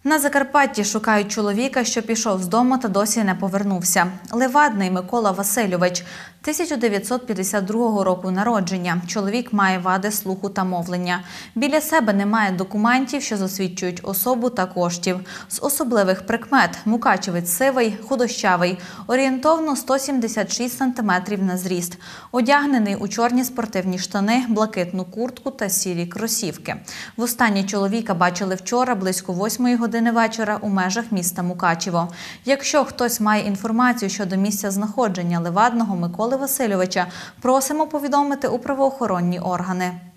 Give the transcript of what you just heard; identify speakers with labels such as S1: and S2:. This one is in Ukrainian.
S1: На Закарпатті шукають чоловіка, що пішов з дому та досі не повернувся. Левадний Микола Васильович, 1952 року народження. Чоловік має вади слуху та мовлення. Біля себе немає документів, що засвідчують особу та коштів. З особливих прикмет – мукачевець сивий, худощавий, орієнтовно 176 см на зріст. Одягнений у чорні спортивні штани, блакитну куртку та сірі кросівки. Востаннє чоловіка бачили вчора близько 8 години вечора у межах міста Мукачево. Якщо хтось має інформацію щодо місця знаходження Левадного Миколи Васильовича, просимо повідомити у правоохоронні органи.